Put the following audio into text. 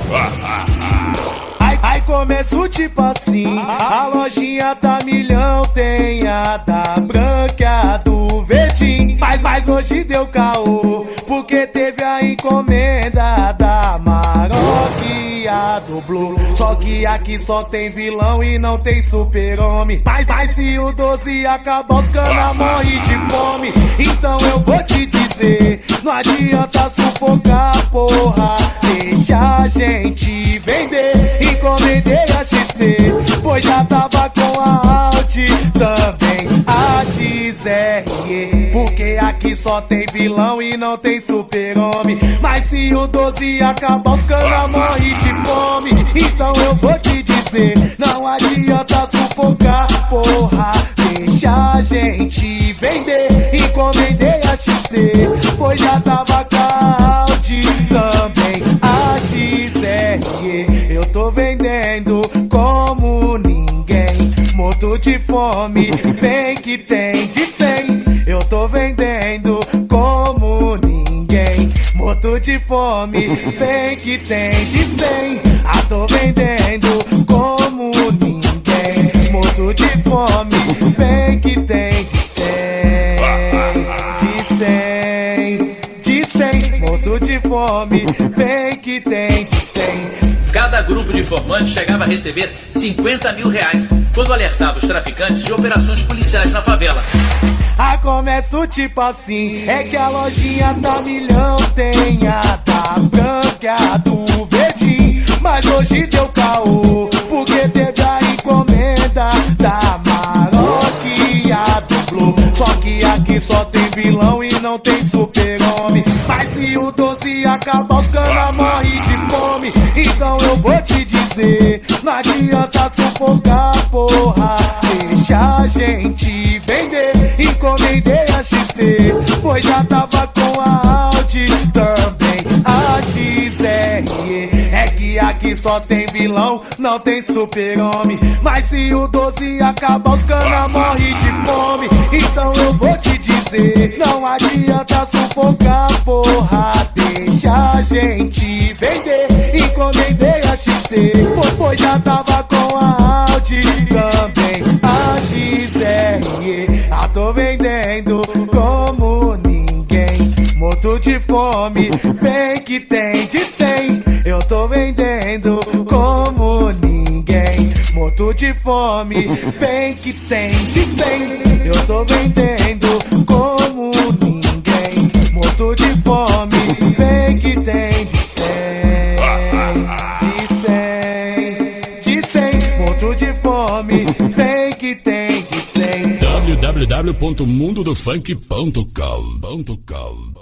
Aí começo tipo assim, a lojinha tá milhão, tem a da branca e a do verdinho. Mas hoje deu caô, porque teve a encomenda da Maroc e a do Blue. Só que aqui só tem vilão e não tem super-homem. Mas se o 12 acabar, os cana morre de fome. Então eu vou te dizer, não adianta sufocar, porra, deixa a gente vender. Encomendei a XT, pois já tava com a Audi, também a XRE. Porque aqui só tem vilão e não tem super-homem. Mas se o 12 acabar, os cana morre de fome. Então eu vou te dizer, não adianta sufocar, porra, deixa a gente vender. Encomendei a XT, pois já tava com a Audi, também a XRE. Eu tô vendendo como ninguém, morto de fome, bem que tem de 100. Eu tô vendendo como ninguém, morto de fome, bem que tem de 100. Ah, tô vendendo como ninguém, morto de fome, bem que tem de 100. De 100, de 100, morto de fome, bem que tem de 100. Cada grupo de informantes chegava a receber 50 mil reais quando alertava os traficantes de operações policiais na favela. Ah, começo tipo assim, é que a lojinha tá milhão, tem a da branca e a do verdinho. Mas hoje deu caô, porque teve a encomenda da Maroc e a do Blue. Só que aqui só tem vilão e não tem super-homem. Mas se o 12 acabar, os cana morre de fome. Então eu vou te dizer, não adianta sufocar, porra, deixa a gente vender. Encomendei a XT, pois já tava com a Audi, também a XRE. É que aqui só tem vilão, não tem super-homem. Mas se o 12 acabar, os cana morre de fome. Então eu vou te dizer, não adianta sufocar, porra, deixa a gente vender. Encomendei a XT, pois já tava com a Audi, também a XRE. Ah, tô vendendo como ninguém, morto de fome, bem que tem de 100. Eu tô vendendo como ninguém, morto de fome, bem que tem de 100. Eu tô vendendo como ninguém, morto de fome, bem que tem de 100. De 100, de 100, morto de fome, bem que tem de 100. www.mundodofunk.com